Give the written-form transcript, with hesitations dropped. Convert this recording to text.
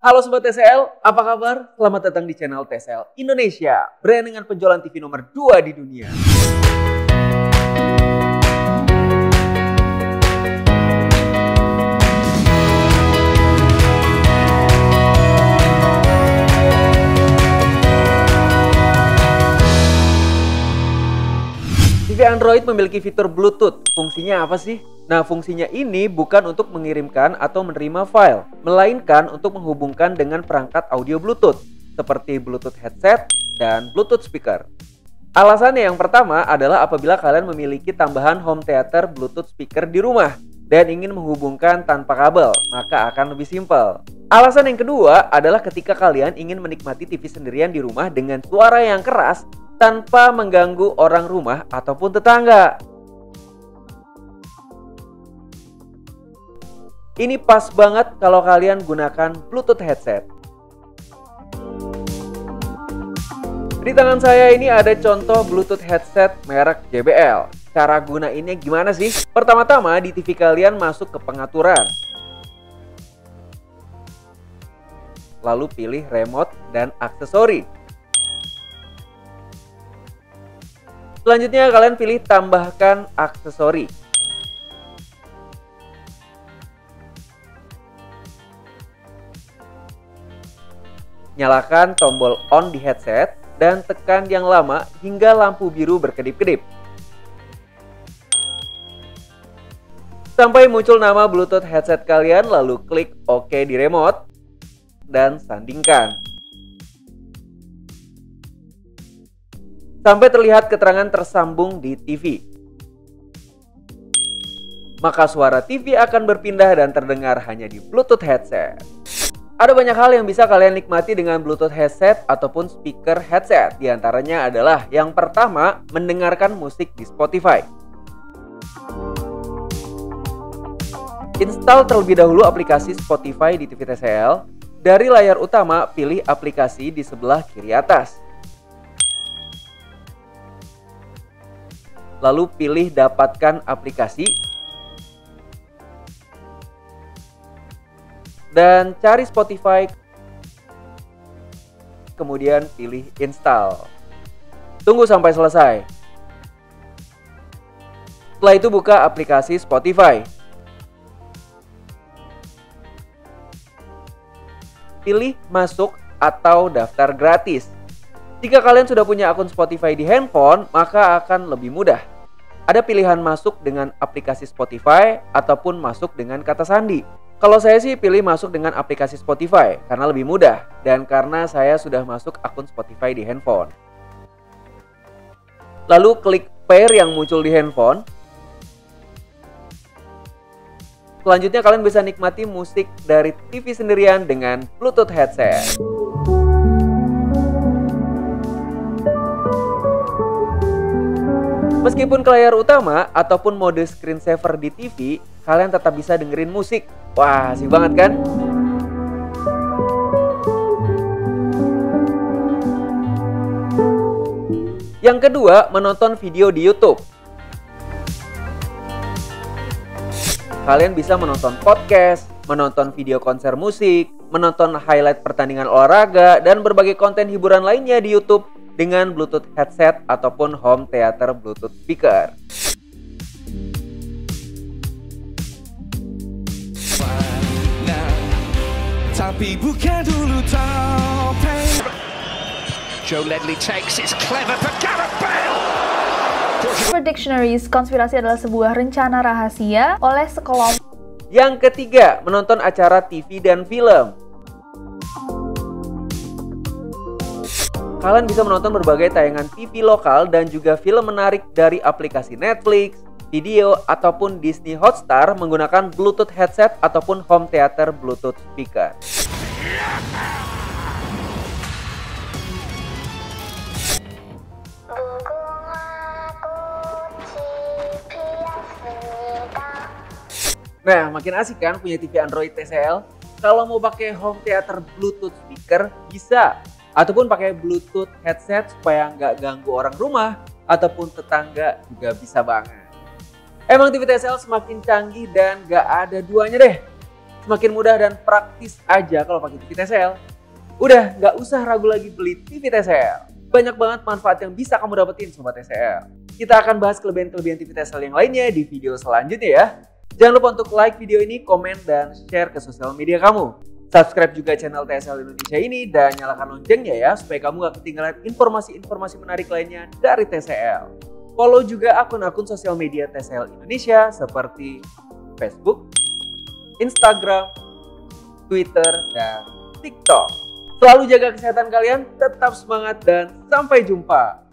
Halo Sobat TCL, apa kabar? Selamat datang di channel TCL Indonesia, brand dengan penjualan TV nomor 2 di dunia. TV Android memiliki fitur Bluetooth. Fungsinya apa sih? Nah, fungsinya ini bukan untuk mengirimkan atau menerima file, melainkan untuk menghubungkan dengan perangkat audio Bluetooth, seperti Bluetooth headset dan Bluetooth speaker. Alasannya yang pertama adalah apabila kalian memiliki tambahan home theater Bluetooth speaker di rumah dan ingin menghubungkan tanpa kabel, maka akan lebih simpel. Alasan yang kedua adalah ketika kalian ingin menikmati TV sendirian di rumah dengan suara yang keras tanpa mengganggu orang rumah ataupun tetangga. Ini pas banget kalau kalian gunakan Bluetooth headset. Di tangan saya ini ada contoh Bluetooth headset merek JBL. Cara gunainnya gimana sih? Pertama-tama di TV kalian masuk ke pengaturan. Lalu pilih remote dan aksesori. Selanjutnya kalian pilih tambahkan aksesori. Nyalakan tombol on di headset dan tekan yang lama hingga lampu biru berkedip-kedip. Sampai muncul nama Bluetooth headset kalian, lalu klik OK di remote dan sandingkan. Sampai terlihat keterangan tersambung di TV. Maka suara TV akan berpindah dan terdengar hanya di Bluetooth headset. Ada banyak hal yang bisa kalian nikmati dengan Bluetooth headset ataupun speaker headset. Di antaranya adalah yang pertama, mendengarkan musik di Spotify. Install terlebih dahulu aplikasi Spotify di TV TCL. Dari layar utama, pilih aplikasi di sebelah kiri atas. Lalu pilih dapatkan aplikasi. Dan cari Spotify. Kemudian pilih install. Tunggu sampai selesai. Setelah itu buka aplikasi Spotify. Pilih masuk atau daftar gratis. Jika kalian sudah punya akun Spotify di handphone, maka akan lebih mudah. Ada pilihan masuk dengan aplikasi Spotify ataupun masuk dengan kata sandi. Kalau saya sih pilih masuk dengan aplikasi Spotify karena lebih mudah dan karena saya sudah masuk akun Spotify di handphone. Lalu klik pair yang muncul di handphone. Selanjutnya kalian bisa nikmati musik dari TV sendirian dengan Bluetooth headset. Meskipun ke layar utama ataupun mode screensaver di TV, kalian tetap bisa dengerin musik. Wah, asik banget kan? Yang kedua, menonton video di YouTube. Kalian bisa menonton podcast, menonton video konser musik, menonton highlight pertandingan olahraga, dan berbagai konten hiburan lainnya di YouTube dengan Bluetooth headset ataupun home theater Bluetooth speaker. Tapi bukan dulu topeng. Joe Ledley takes it's clever for Gareth Bale. For Dictionaries, konspirasi adalah sebuah rencana rahasia oleh sekelompok. Yang ketiga, menonton acara TV dan film. Kalian bisa menonton berbagai tayangan TV lokal dan juga film menarik dari aplikasi Netflix, video, ataupun Disney Hotstar menggunakan Bluetooth headset ataupun home theater Bluetooth speaker. Nah, makin asik kan punya TV Android TCL? Kalau mau pakai home theater Bluetooth speaker, bisa. Ataupun pakai Bluetooth headset supaya nggak ganggu orang rumah ataupun tetangga juga bisa banget. Emang TV TCL semakin canggih dan nggak ada duanya deh. Semakin mudah dan praktis aja kalau pakai TV TCL. Udah, nggak usah ragu lagi beli TV TCL. Banyak banget manfaat yang bisa kamu dapetin Sobat TCL. Kita akan bahas kelebihan-kelebihan TV TCL yang lainnya di video selanjutnya ya. Jangan lupa untuk like video ini, komen, dan share ke sosial media kamu. Subscribe juga channel TCL Indonesia ini dan nyalakan loncengnya ya, supaya kamu gak ketinggalan informasi-informasi menarik lainnya dari TCL. Follow juga akun-akun sosial media TCL Indonesia seperti Facebook, Instagram, Twitter, dan TikTok. Selalu jaga kesehatan kalian, tetap semangat, dan sampai jumpa.